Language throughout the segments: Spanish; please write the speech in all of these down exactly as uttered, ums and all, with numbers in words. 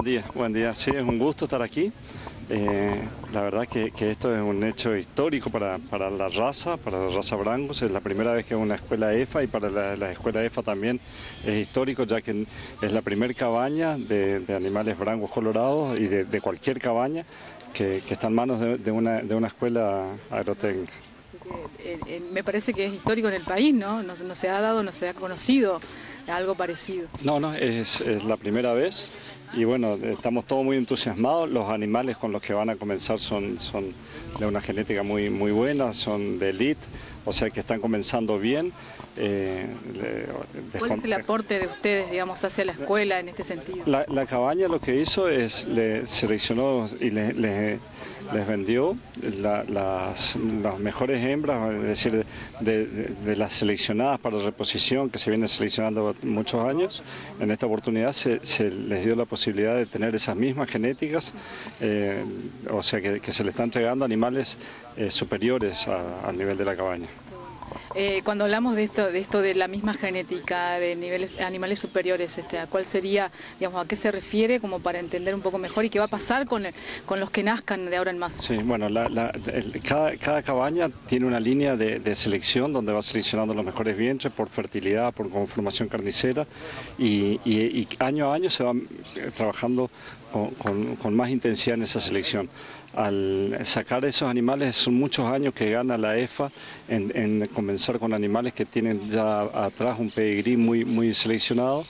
Buen día, buen día. Sí, es un gusto estar aquí. Eh, la verdad que, que esto es un hecho histórico para, para la raza, para la raza Brangus. Es la primera vez que es una escuela E F A y para la, la escuela E F A también es histórico, ya que es la primera cabaña de, de animales Brangus colorados y de, de cualquier cabaña que, que está en manos de, de, una, de una escuela agrotécnica. Eh, eh, me parece que es histórico en el país, ¿no? No, no se ha dado, no se ha conocido algo parecido. No, no, es, es la primera vez y bueno, estamos todos muy entusiasmados. Los animales con los que van a comenzar son, son de una genética muy, muy buena, son de elite, o sea que están comenzando bien. Eh, de, ¿Cuál es el aporte de ustedes, digamos, hacia la escuela en este sentido? La, la cabaña lo que hizo es, le seleccionó y le, le, les vendió la, las, las mejores hembras, es decir, de, de, de las seleccionadas para reposición, que se vienen seleccionando muchos años. En esta oportunidad se, se les dio la posibilidad de tener esas mismas genéticas, eh, o sea que, que se le están entregando animales eh, superiores a, al nivel de la cabaña. Eh, cuando hablamos de esto, de esto de la misma genética, de niveles animales superiores, este, ¿cuál sería, digamos, a qué se refiere, como para entender un poco mejor y qué va a pasar con, con los que nazcan de ahora en más? Sí, bueno, la, la, el, cada, cada cabaña tiene una línea de, de selección donde va seleccionando los mejores vientres por fertilidad, por conformación carnicera y, y, y año a año se va trabajando con, con, con más intensidad en esa selección. Al sacar esos animales son muchos años que gana la E F A en, en comenzar con animales que tienen ya atrás un pedigrí muy, muy seleccionado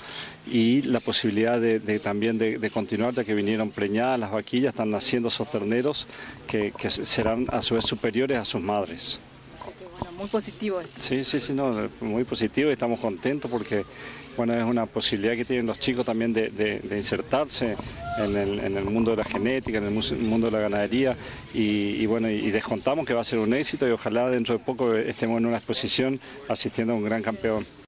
y la posibilidad de, de también de, de continuar, ya que vinieron preñadas las vaquillas, están naciendo esos terneros que, que serán a su vez superiores a sus madres. Bueno, muy positivo esto. Sí, sí, sí, no, muy positivo y estamos contentos porque bueno, es una posibilidad que tienen los chicos también de, de, de insertarse en el, en el mundo de la genética, en el mundo de la ganadería y, y bueno, y descontamos que va a ser un éxito y ojalá dentro de poco estemos en una exposición asistiendo a un gran campeón.